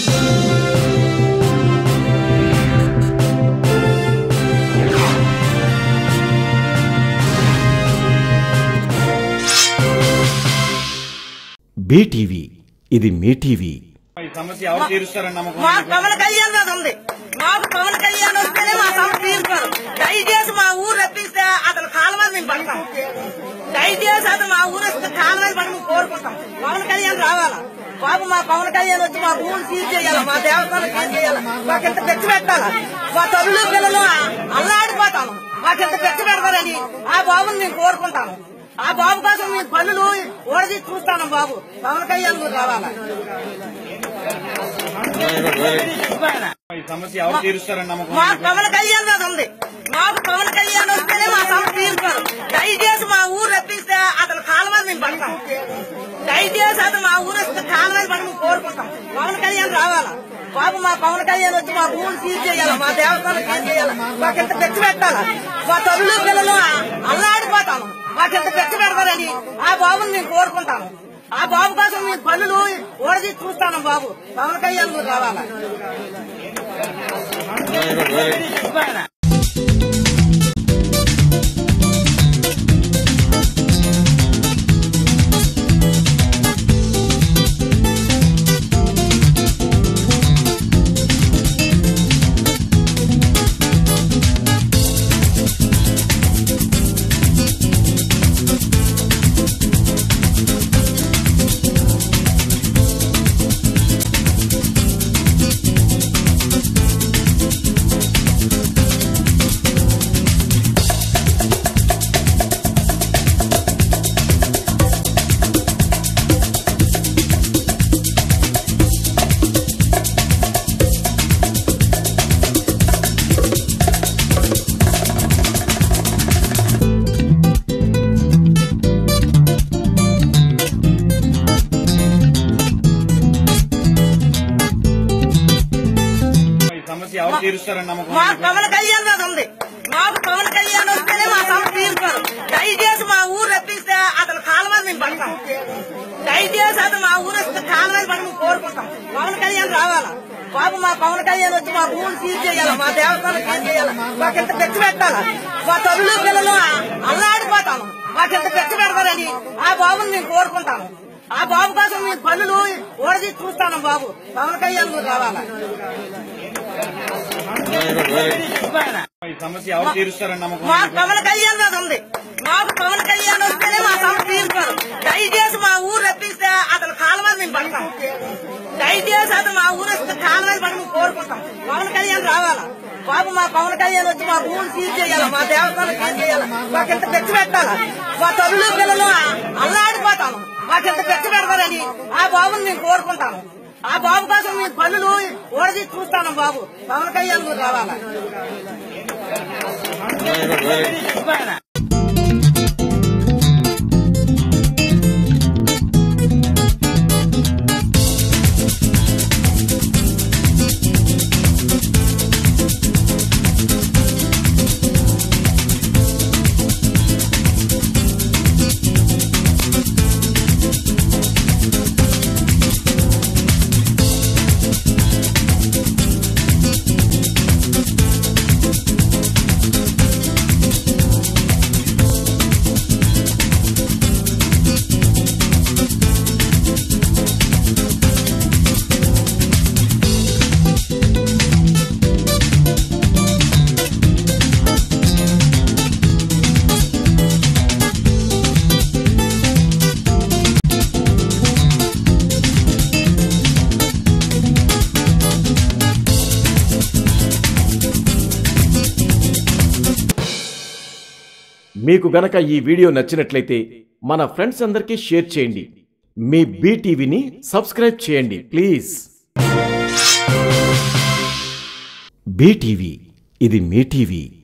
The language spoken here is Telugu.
బీటీవీ ఇది మీ టీవీ. సమస్య ఎవరు తీరుస్తారని నమ్మకం? మా పవన్ కళ్యాణ్ మీద ఉంది. మాకు పవన్ కళ్యాణ్ వస్తేనే మా సమస్య తీరుస్తారు. దయచేసి మా ఊరు రప్పిస్తే అతను కాలమని మేము పడతాం. దయచేసి అతను మా ఊరు వస్తే కాలమని పడి మేము కోరుకుంటాం. పవన్ కళ్యాణ్ రావాలా బాబు? మా పవన్ కళ్యాణ్ వచ్చి మా భూములు సీజ్ చేయాలి, మా దేవస్థానం సీజ్ చేయాలి, మాకింత తెచ్చి పెట్టాలా? మా తల్లులు పిల్లలు అల్లాడిపోతాము. మాకింత తెచ్చి పెడతారని ఆ బాబుని మేము కోరుకుంటాము. ఆ బాబు కోసం మేము పనులు ఓడది చూస్తాను. బాబు పవన్ కళ్యాణ్ రావాలా? సమస్య ఎవరు తీరుస్తారని నమ్మకం? మా పవన్ కళ్యాణ్ మీద ఉంది. మాకు పవన్ కళ్యాణ్ వస్తేనే మా సమస్య తీరుస్తారు. దయచేసి మా ఊరు రప్పిస్తే అతను కాలమని మేము పడతాం. దయచేసి అతను మా ఊరు వస్తే కాలమని పడి మేము కోరుకుంటాం. పవన్ కళ్యాణ్ రావాలా బాబు? మా పవన్ కళ్యాణ్ వచ్చి మా భూములు సీజ్ చేయాలి, మా దేవస్థానం సీజ్ చేయాలి, మాకింత తెచ్చి పెట్టాలా? మా తల్లులు పిల్లలు అల్లాడిపోతాము. మాకింత తెచ్చి పెడతారని ఆ బాబుని మేము కోరుకుంటాము. ఆ బాబు కోసం మేము పనులు ఓడది చూస్తాను. బాబు పవన్ కళ్యాణ్ రావాలా? ఎవరు తీరుస్తారని నమ్మకం? మా పవన్ కళ్యాణ్ మీద ఉంది. మాకు పవన్ కళ్యాణ్ వస్తేనే మా సమస్య తీరుస్తారు. దయచేసి మా ఊరు రప్పిస్తే అతను కాలమని మేము పడతాం. దయచేసి అతను మా ఊరు వస్తే కాలమని పడి మేము కోరుకుంటాం. పవన్ కళ్యాణ్ రావాలా బాబు? మా పవన్ కళ్యాణ్ వచ్చి మా భూములు సీజ్ చేయాలి, మా దేవస్థానం సీజ్ చేయాలి, మాకింత తెచ్చి పెట్టాలా? మా తల్లులు పిల్లలు అల్లాడిపోతాము. మాకింత తెచ్చి పెడతారని ఆ బాబుని మేము కోరుకుంటాము. ఆ బాబు కోసం మేము పనులు ఓడది చూస్తాను. బాబు పవన్ కళ్యాణ్ రావాలా? సమస్య ఎవరు తీరుస్తారని నమ్మకం? మా పవన్ కళ్యాణ్ మీద ఉంది. మాకు పవన్ కళ్యాణ్ వస్తేనే మా సమస్య తీరుస్తారు. దయచేసి మా ఊరు రప్పిస్తే అతను కాలమని మేము పడతాం. దయచేసి అతను మా ఊరు వస్తే కాలమని పడి మేము కోరుకుంటాం. పవన్ కళ్యాణ్ రావాలా బాబు? మా పవన్ కళ్యాణ్ వచ్చి మా భూములు సీజ్ చేయాలి, మా దేవస్థానం సీజ్ చేయాలి, మాకింత తెచ్చి పెట్టాలా? మా తల్లులు పిల్లలు అల్లాడిపోతాము. మాకింత తెచ్చి పెడతారని ఆ బాబుని మేము కోరుకుంటాము. ఆ బాబు కోసం మేము పనులు ఓడది చూస్తాను. బాబు పవన్ కళ్యాణ్ రావాలా? మీకు గనక ఈ వీడియో నచ్చినట్లయితే మన ఫ్రెండ్స్ అందరికీ షేర్ చేయండి. మీ బీటీవీని సబ్స్క్రైబ్ చేయండి ప్లీజ్. బీటీవీ ఇది మీ టీవీ.